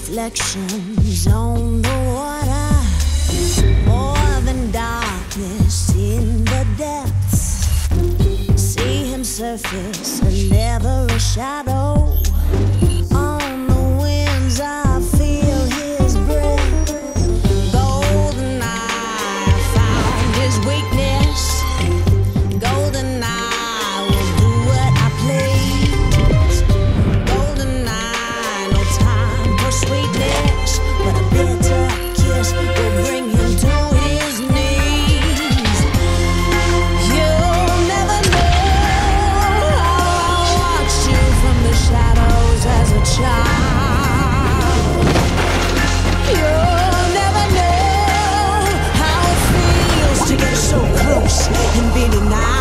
reflections on the water, more than darkness in the depths. See him surface, never a shadow. On the winds I feel his breath. GoldenEye found his weakness. GoldenEye will do what I please. GoldenEye, no time for sweetness, but a bitter kiss will bring him to his knees. You'll never know how I watched you from the shadows as a child. You'll never know how it feels to get so close and be denied.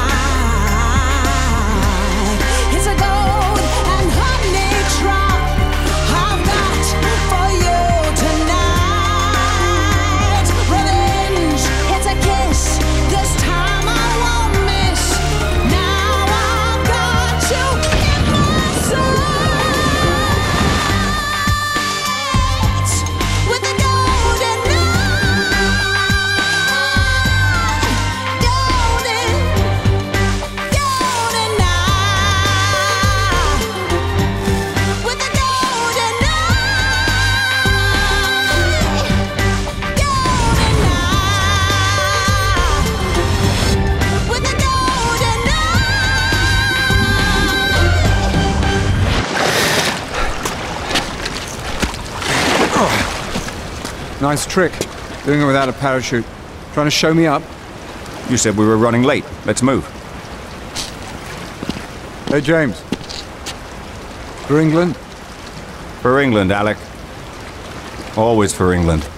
It's a gold and honey drop I've got for you tonight. Revenge, it's a kiss. This time I won't miss. Now I've got you in my sights with the golden eye. Golden eye. With the golden eye. Golden eye. With the golden Nice trick. Doing it without a parachute. Trying to show me up? You said we were running late. Let's move. Hey, James. For England? For England, Alec. Always for England.